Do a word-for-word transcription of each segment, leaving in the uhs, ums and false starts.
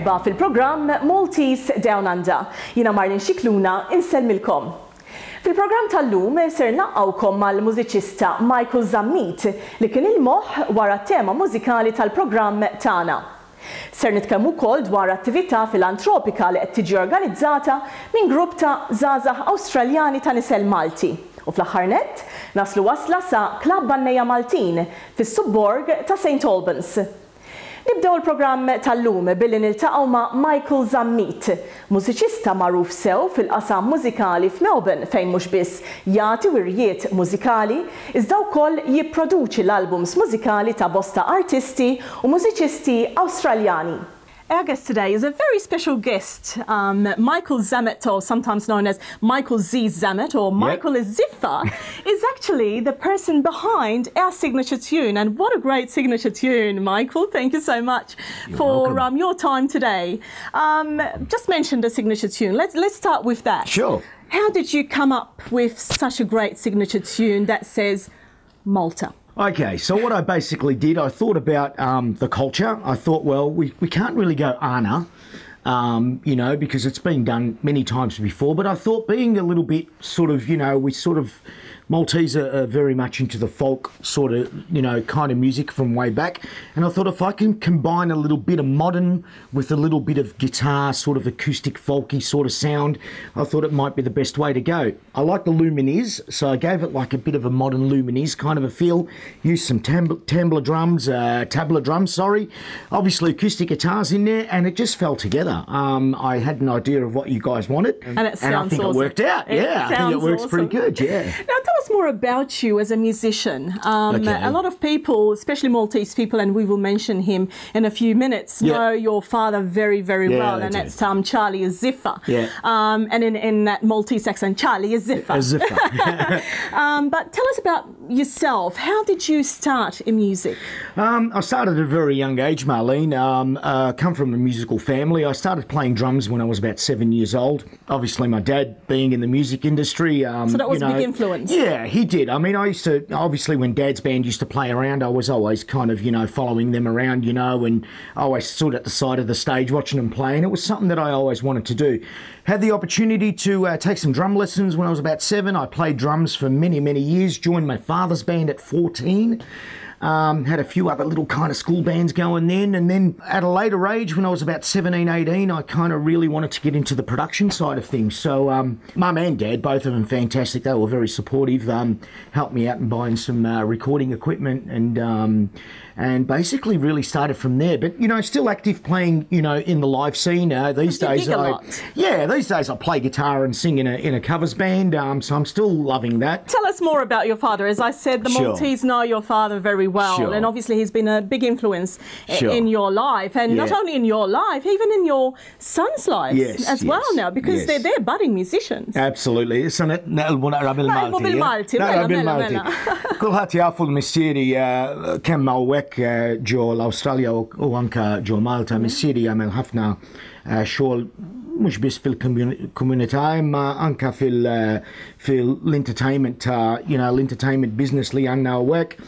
Merħba fil-programm Maltese Down Under. Jiena Marlene Scicluna insellmilkom. Fil-programm tal-lum ser naqgħukom mal-mużiċista Michael Zammit li kien il-moħħ wara t-tema mużikali tal-programm tagħna. Ser nitkellmu wkoll dwar attività filantropika li qed tiġi organizzata minn grupp ta' żgħażagħ Awstraljani ta' nisel Malti. U fl-aħħar nett naslu wasla sa Klabb Bannejja Maltin fis-subborg ta' Saint Albans. Nibdew il-programm tal-lum billi niltaqgħu ma' Michael Zammit, mużiċista magħruf sew fil-qasam mużikali f'Melbourne fejn mhux biss jagħti wirjiet mużikali, iżda wkoll jipproduċi l-albums mużikali ta' bosta artisti u mużiċisti Awstraljani. Our guest today is a very special guest, um, Michael Zammit, or sometimes known as Michael Z Zammit, or Michael yep. Ziffa, is actually the person behind our signature tune. And what a great signature tune, Michael. Thank you so much You're for um, your time today. Um, just mentioned a signature tune. Let's, let's start with that. Sure. How did you come up with such a great signature tune that says Malta? Okay, so what I basically did, I thought about um, the culture. I thought, well, we, we can't really go Anna, um, you know, because it's been done many times before. But I thought being a little bit sort of, you know, we sort of, Maltese are, are very much into the folk sort of, you know, kind of music from way back. And I thought if I can combine a little bit of modern with a little bit of guitar, sort of acoustic folky sort of sound, I thought it might be the best way to go. I like the Lumineers, so I gave it like a bit of a modern Lumineers kind of a feel. Used some tambla drums, uh, tabla drums, sorry. Obviously acoustic guitars in there, and it just fell together. Um, I had an idea of what you guys wanted, and, and, it and I think awesome. it worked out. It yeah, I think it works awesome. pretty good, yeah. Now, tell us more about you as a musician. Um, okay. A lot of people, especially Maltese people, and we will mention him in a few minutes, yeah. know your father very, very yeah, well, and do. that's um, Charlie Ziffa. Yeah. Um, and in, in that Maltese accent, Charlie Ziffa. Ziffa. um, but tell us about yourself. How did you start in music? Um, I started at a very young age, Marlene. Um, uh, come from a musical family. I started playing drums when I was about seven years old. Obviously, my dad being in the music industry. Um, so that was you a know, big influence. Yeah, he did. I mean, I used to, obviously when Dad's band used to play around, I was always kind of, you know, following them around, you know, and I always stood at the side of the stage watching them play, and it was something that I always wanted to do. Had the opportunity to uh, take some drum lessons when I was about seven. I played drums for many, many years, joined my father's band at fourteen. Um, had a few other little kind of school bands going then, and then at a later age when I was about seventeen, eighteen, I kind of really wanted to get into the production side of things. So um, mum and dad, both of them fantastic, they were very supportive, um, helped me out in buying some uh, recording equipment, and um, and basically really started from there. But you know, still active playing, you know, in the live scene. Uh, these you days gig a I, lot. yeah, these days I play guitar and sing in a, in a covers band, um, so I'm still loving that. Tell us more about your father. As I said, the Sure. Maltese know your father very well, Sure. and obviously he's been a big influence Sure. in your life, and Yeah. not only in your life, even in your son's life Yes, as yes, well now, because yes. they're, they're budding musicians. Absolutely. Issa naqlbu naqra bil-Malti. bil-Malti, Naqra mela, mela, bil-Malti. mela. Kulħadd jafu l-missieri kemm hawnhekk ġo l-Awstralja u anke ġo Malta. Missieri jagħmel ħafna xogħol mhux biss fil-komunità imma anke fil-entertainment ta' you know l-entertainment business li għandna hawnhekk.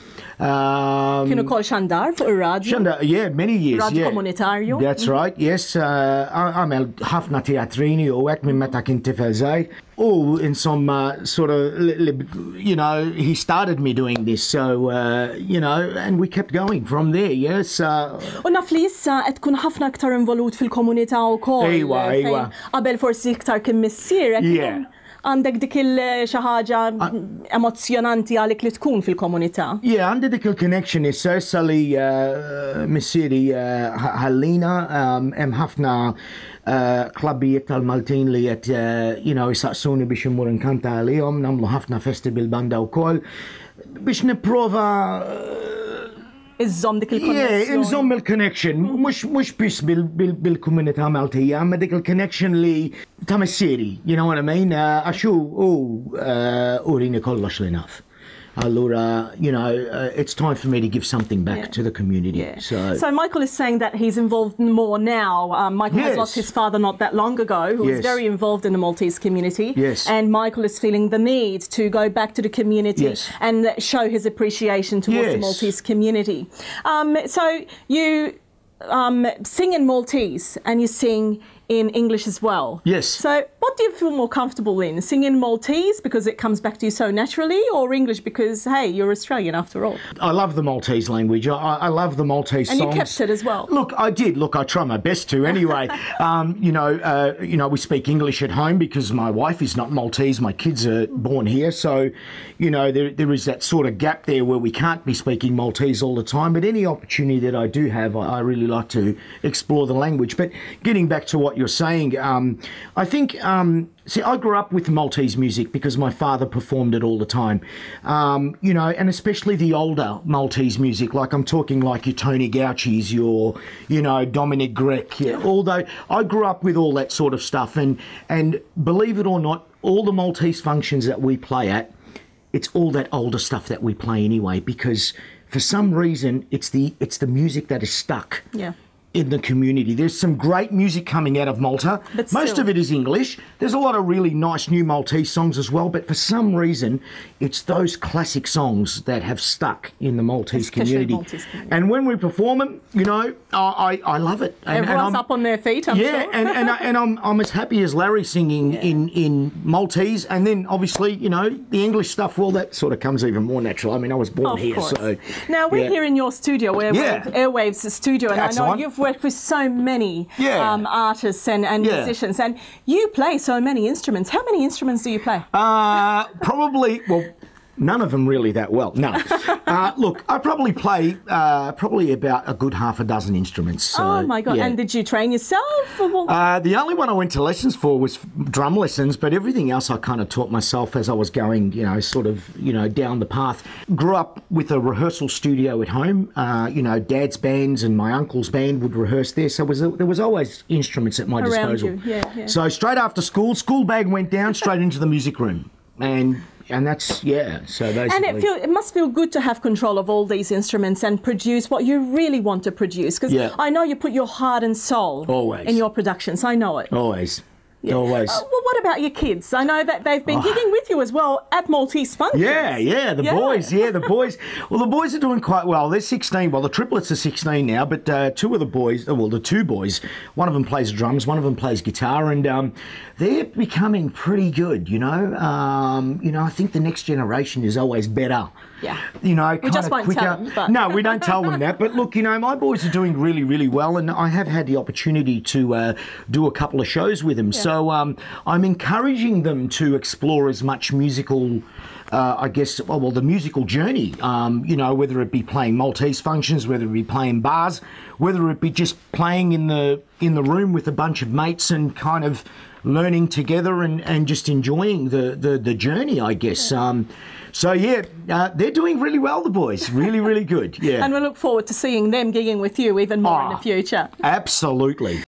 Kienu kol xandar fuq ir-radju? Xandar, yeah, many years. Radju yeah. komunitarju? That's mm-hmm. right, yes. Għamel ħafna teatrini u hekk minn meta kien tifel żgħir. U insomma, sort of, you know, he started me doing this, so, uh, you know, and we kept going from there, yes. U naf li issa qed tkun ħafna aktar involut fil-komunità wkoll. Ejwa, ejwa. Qabel forsi iktar kien missier. Yeah. Għandek dik il-xi ħaġa emozjonanti għalik li tkun fil-komunità. Yeah, għandi dik il-connection issa issa li missieri ħallina hemm ħafna klabbijiet tal-Maltin li qed you know jisaqsuni biex immur nkanta għalihom, nagħmlu ħafna festival banda wkoll biex nipprova Iżżomm dik il-connection. Yeah, iżżomm il-connection, mhux mhux biss bil-komunità Maltija, ma dik il-connection li ta' missieri, you know what I mean? Għax hu urini kollox li naf. Allura, you know, uh, it's time for me to give something back yeah. to the community. Yeah. So, so Michael is saying that he's involved more now. Um, Michael yes. has lost his father not that long ago, who yes. was very involved in the Maltese community. Yes. And Michael is feeling the need to go back to the community yes. and show his appreciation towards yes. the Maltese community. Um, so you um, sing in Maltese and you sing in English as well. Yes. So what do you feel more comfortable in? Sing in Maltese because it comes back to you so naturally, or English because, hey, you're Australian after all? I love the Maltese language. I, I love the Maltese and songs. And you kept it as well. Look, I did. Look, I try my best to anyway. um, you know, uh, you know, we speak English at home because my wife is not Maltese. My kids are born here. So, you know, there, there is that sort of gap there where we can't be speaking Maltese all the time. But any opportunity that I do have, I, I really like to explore the language. But getting back to what you're saying, um, I think, um, see, I grew up with Maltese music because my father performed it all the time, um, you know, and especially the older Maltese music, like I'm talking like your Tony Gauchis, your, you know, Dominic Grech, yeah, although I grew up with all that sort of stuff, and, and believe it or not, all the Maltese functions that we play at, it's all that older stuff that we play anyway, because for some reason, it's the, it's the music that is stuck. Yeah. In the community. There's some great music coming out of Malta. But Most still. of it is English. There's a lot of really nice new Maltese songs as well, but for some reason, it's those classic songs that have stuck in the Maltese community. Maltese community. And when we perform them, you know, I, I, I love it. And, Everyone's and up on their feet, I'm yeah, sure. and, and, I, and I'm, I'm as happy as Larry singing yeah. in, in Maltese, and then obviously, you know, the English stuff, well, that sort of comes even more natural. I mean, I was born of here, course. so... Now, we're yeah. here in your studio, Airwave, yeah. Airwaves studio, and That's I know on. you've worked with so many yeah. um, artists and, and yeah. musicians, and you play so many instruments. How many instruments do you play? Uh, probably, well, none of them really that well, no. uh, look, I probably play uh, probably about a good half a dozen instruments. So, oh, my God. Yeah. And did you train yourself? Or uh, the only one I went to lessons for was drum lessons, but everything else I kind of taught myself as I was going, you know, sort of, you know, down the path. Grew up with a rehearsal studio at home. Uh, you know, Dad's bands and my uncle's band would rehearse there, so was a, there was always instruments at my around disposal. you, yeah, yeah. So straight after school, school bag went down, straight into the music room. And... And that's, yeah, so basically... And it, feel, it must feel good to have control of all these instruments and produce what you really want to produce. Because yeah. I know you put your heart and soul Always. in your productions. I know it. Always. Yeah. Always. Uh, well, what about your kids? I know that they've been oh. gigging with you as well at Maltese functions. Yeah, yeah, the yeah. boys, yeah, the boys. Well, the boys are doing quite well. They're sixteen. Well, the triplets are sixteen now, but uh, two of the boys, well, the two boys, one of them plays drums, one of them plays guitar, and um, they're becoming pretty good, you know. Um, you know, I think the next generation is always better. Yeah. You know, we kind just of won't quicker. Tell them, but... No, we don't tell them that. But look, you know, my boys are doing really, really well, and I have had the opportunity to uh, do a couple of shows with them. Yeah. So um, I'm encouraging them to explore as much musical, uh, I guess, well, well, the musical journey. Um, you know, whether it be playing Maltese functions, whether it be playing bars, whether it be just playing in the in the room with a bunch of mates and kind of learning together and, and just enjoying the, the, the journey, I guess. Yeah. Um, so, yeah, uh, they're doing really well, the boys. Really, really good, yeah. And we look forward to seeing them gigging with you even more oh, in the future. Absolutely.